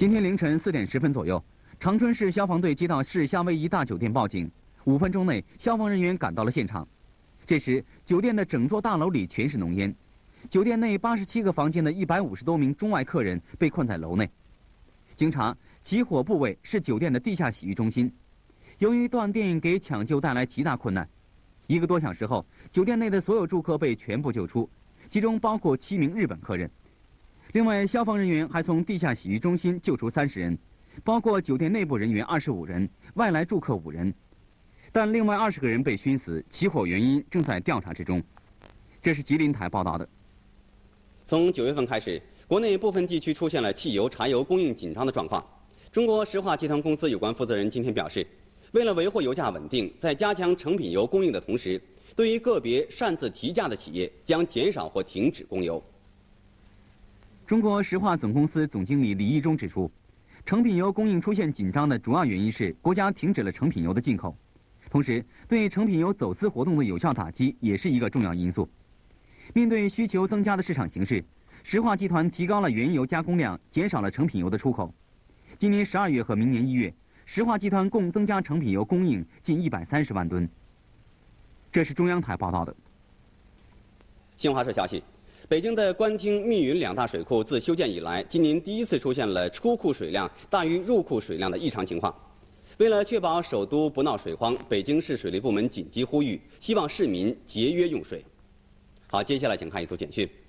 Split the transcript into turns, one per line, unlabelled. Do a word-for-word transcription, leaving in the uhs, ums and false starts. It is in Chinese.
今天凌晨四点十分左右，长春市消防队接到市夏威夷大酒店报警，五分钟内，消防人员赶到了现场。这时，酒店的整座大楼里全是浓烟，酒店内八十七个房间的一百五十多名中外客人被困在楼内。经查，起火部位是酒店的地下洗浴中心。由于断电给抢救带来极大困难，一个多小时后，酒店内的所有住客被全部救出，其中包括七名日本客人。另外，消防人员还从地下洗浴中心救出三十人，包括酒店内部人员二十五人，外来住客五人。但另外二十个人被熏死，起火原因正在调查之中。这是吉林台报道的。
从九月份开始，国内部分地区出现了汽油、柴油供应紧张的状况。中国石化集团公司有关负责人今天表示，为了维护油价稳定，在加强成品油供应的同时，对于个别擅自提价的企业，将减少或停止供油。
中国石化总公司总经理李义忠指出，成品油供应出现紧张的主要原因是国家停止了成品油的进口，同时对成品油走私活动的有效打击也是一个重要因素。面对需求增加的市场形势，石化集团提高了原油加工量，减少了成品油的出口。今年十二月和明年一月，石化集团共增加成品油供应近一百三十万吨。这是中央台报道的。
新华社消息，北京的官厅、密云两大水库自修建以来，今年第一次出现了出库水量大于入库水量的异常情况。为了确保首都不闹水荒，北京市水利部门紧急呼吁，希望市民节约用水。好，接下来请看一组简讯。